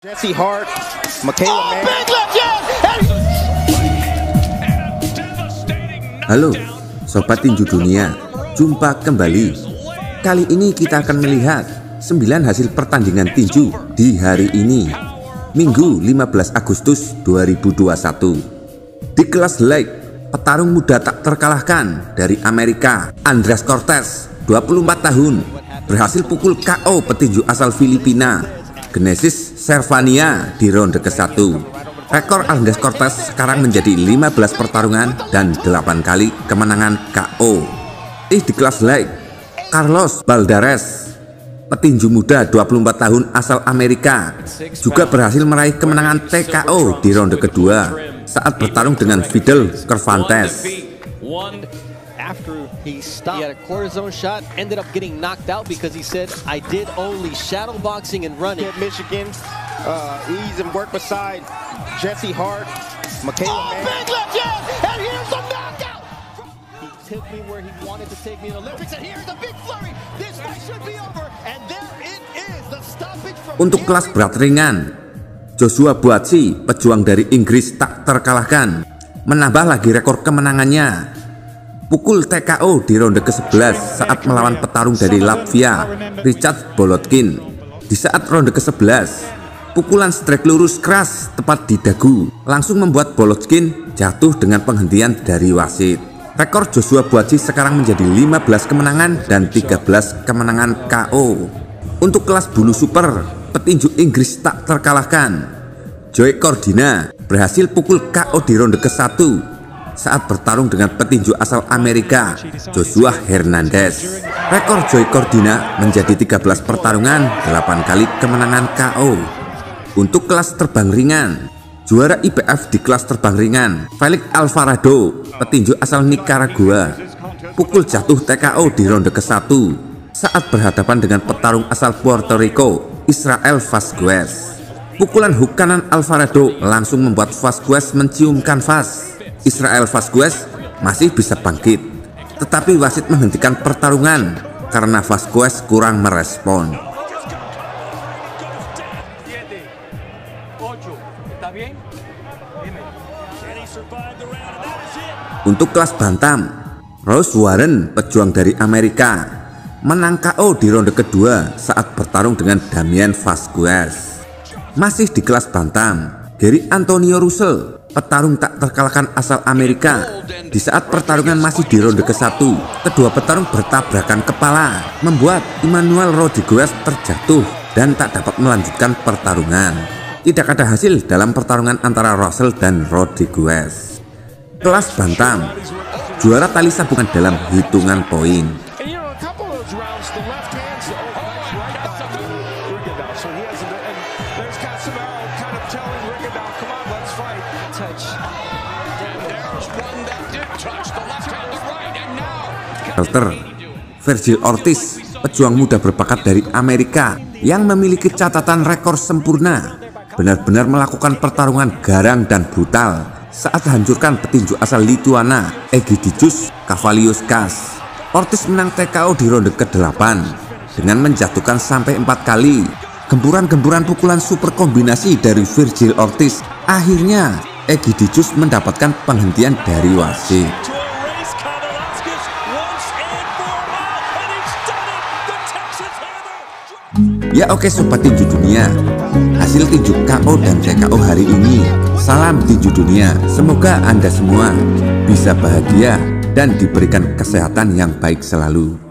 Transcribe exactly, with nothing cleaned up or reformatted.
Jesse Hart, Michaela Oh, Mann. big left jab! Halo Sobat Tinju Dunia, jumpa kembali. Kali ini kita akan melihat sembilan hasil pertandingan tinju di hari ini, Minggu lima belas Agustus dua ribu dua puluh satu. Di kelas light, petarung muda tak terkalahkan dari Amerika, Andreas Cortez, dua puluh empat tahun, berhasil pukul K O petinju asal Filipina, Genesis Servania di ronde ke satu. Rekor Andreas Cortez sekarang menjadi lima belas pertarungan dan delapan kali kemenangan K O. Ih, di kelas light, Carlos Baldares, petinju muda dua puluh empat tahun asal Amerika, juga berhasil meraih kemenangan T K O di ronde kedua saat bertarung dengan Fidel Cervantes. After he stopped, he had a cortisone shot, ended up getting knocked out because he said, I did only shadow boxing and running. At Michigan, uh, he's in work beside Jesse Hart, Michaela Oh, Mann. big left jab! And here's the knockout! He took me where he wanted to take me in the Olympics, and here's the big flurry. This fight should be over, and there it is, the stoppage from Untuk kelas berat ringan, Joshua Buatsi, pejuang dari Inggris tak terkalahkan, menambah lagi rekor kemenangannya. Pukul T K O di ronde ke sebelas saat melawan petarung dari Latvia, Richard Bolotkin. Di saat ronde ke sebelas, pukulan strike lurus keras tepat di dagu langsung membuat Bolotkin jatuh dengan penghentian dari wasit. Rekor Joshua Buatsi sekarang menjadi lima belas kemenangan dan tiga belas kemenangan K O. Untuk kelas bulu super, petinju Inggris tak terkalahkan, Joey Cordina berhasil pukul K O di ronde ke satu saat bertarung dengan petinju asal Amerika, Joshua Hernandez. Rekor Joey Cordina menjadi tiga belas pertarungan, delapan kali kemenangan K O. Untuk kelas terbang ringan, juara I B F di kelas terbang ringan, Felix Alvarado, petinju asal Nicaragua, pukul jatuh T K O di ronde ke satu saat berhadapan dengan petarung asal Puerto Rico, Israel Vazquez. Pukulan hook kanan Alvarado langsung membuat Vazquez mencium kanvas. Israel Vazquez masih bisa bangkit, tetapi wasit menghentikan pertarungan karena Vazquez kurang merespon. Untuk kelas bantam, Rose Warren, pejuang dari Amerika, menang K O di ronde kedua saat bertarung dengan Damian Vazquez. Masih di kelas bantam, Gary Antonio Russell, petarung tak terkalahkan asal Amerika. Di saat pertarungan masih di ronde ke satu, kedua petarung bertabrakan kepala, membuat Emmanuel Rodriguez terjatuh dan tak dapat melanjutkan pertarungan. Tidak ada hasil dalam pertarungan antara Russell dan Rodriguez. Kelas bantam, juara tali sabungan dalam hitungan poin. Welter, Vergil Ortiz, pejuang muda berbakat dari Amerika yang memiliki catatan rekor sempurna, benar-benar melakukan pertarungan garang dan brutal saat hancurkan petinju asal Lituania, Egidijus Kavaliauskas. Ortiz menang T K O di ronde ke delapan dengan menjatuhkan sampai empat kali. Gempuran-gempuran pukulan super kombinasi dari Vergil Ortiz, akhirnya Egidijus mendapatkan penghentian dari wasit. Ya oke Sobat Tinju Dunia, hasil tinju K O dan T K O hari ini. Salam Tinju Dunia, semoga Anda semua bisa bahagia dan diberikan kesehatan yang baik selalu.